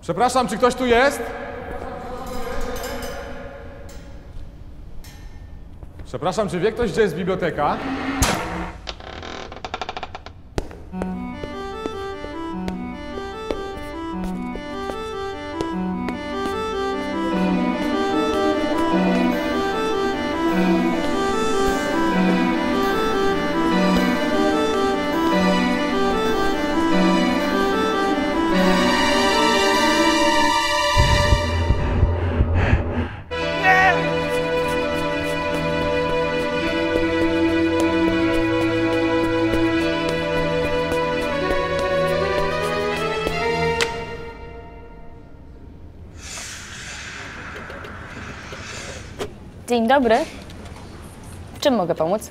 Przepraszam, czy ktoś tu jest? Przepraszam, czy wie ktoś, gdzie jest biblioteka? Dzień dobry. W czym mogę pomóc?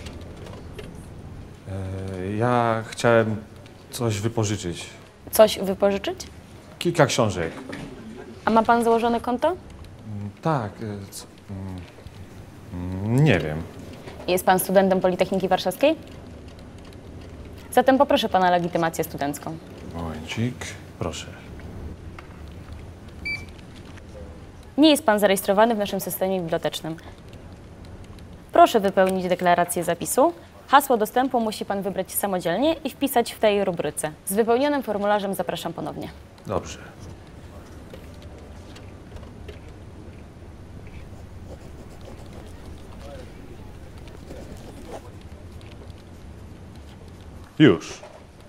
Ja chciałem coś wypożyczyć. Coś wypożyczyć? Kilka książek. A ma pan założone konto? Tak. Nie wiem. Jest pan studentem Politechniki Warszawskiej? Zatem poproszę pana legitymację studencką. Momencik, proszę. Nie jest pan zarejestrowany w naszym systemie bibliotecznym. Proszę wypełnić deklarację zapisu. Hasło dostępu musi pan wybrać samodzielnie i wpisać w tej rubryce. Z wypełnionym formularzem zapraszam ponownie. Dobrze. Już.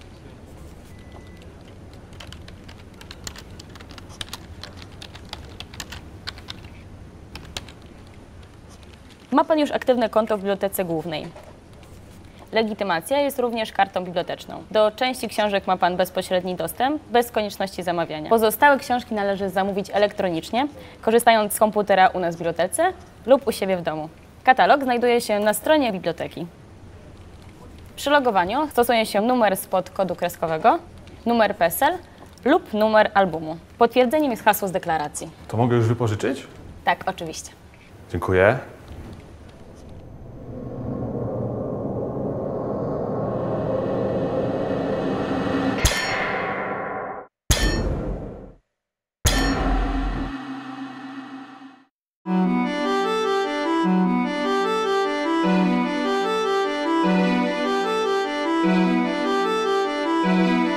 Ma pan już aktywne konto w Bibliotece Głównej. Legitymacja jest również kartą biblioteczną. Do części książek ma pan bezpośredni dostęp, bez konieczności zamawiania. Pozostałe książki należy zamówić elektronicznie, korzystając z komputera u nas w bibliotece lub u siebie w domu. Katalog znajduje się na stronie biblioteki. Przy logowaniu stosuje się numer spod kodu kreskowego, numer PESEL lub numer albumu. Potwierdzeniem jest hasło z deklaracji. To mogę już wypożyczyć? Tak, oczywiście. Dziękuję. Thank you.